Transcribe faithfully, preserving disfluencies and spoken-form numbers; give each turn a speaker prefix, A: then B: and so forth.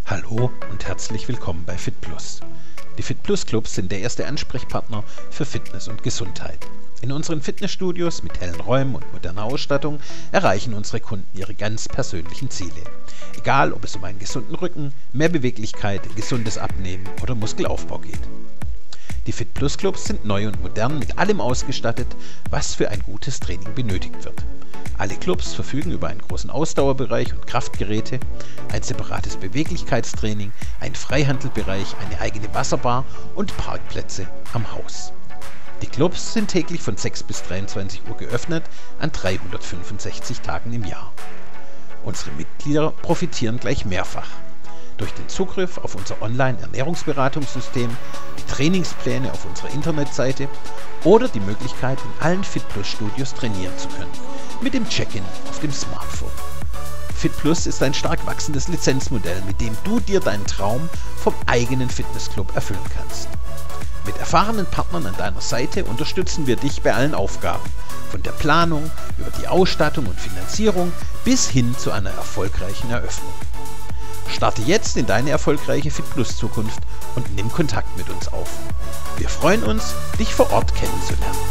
A: Hallo und herzlich willkommen bei FitPlus. Die FitPlus Clubs sind der erste Ansprechpartner für Fitness und Gesundheit. In unseren Fitnessstudios mit hellen Räumen und moderner Ausstattung erreichen unsere Kunden ihre ganz persönlichen Ziele. Egal, ob es um einen gesunden Rücken, mehr Beweglichkeit, gesundes Abnehmen oder Muskelaufbau geht. Die FitPlus Clubs sind neu und modern mit allem ausgestattet, was für ein gutes Training benötigt wird. Alle Clubs verfügen über einen großen Ausdauerbereich und Kraftgeräte, ein separates Beweglichkeitstraining, einen Freihandelbereich, eine eigene Wasserbar und Parkplätze am Haus. Die Clubs sind täglich von sechs bis dreiundzwanzig Uhr geöffnet, an dreihundertfünfundsechzig Tagen im Jahr. Unsere Mitglieder profitieren gleich mehrfach. Durch den Zugriff auf unser Online-Ernährungsberatungssystem, die Trainingspläne auf unserer Internetseite oder die Möglichkeit, in allen FitPlus-Studios trainieren zu können, mit dem Check-in auf dem Smartphone. FitPlus ist ein stark wachsendes Lizenzmodell, mit dem du dir deinen Traum vom eigenen Fitnessclub erfüllen kannst. Mit erfahrenen Partnern an deiner Seite unterstützen wir dich bei allen Aufgaben, von der Planung über die Ausstattung und Finanzierung bis hin zu einer erfolgreichen Eröffnung. Starte jetzt in deine erfolgreiche FitPlus-Zukunft und nimm Kontakt mit uns auf. Wir freuen uns, dich vor Ort kennenzulernen.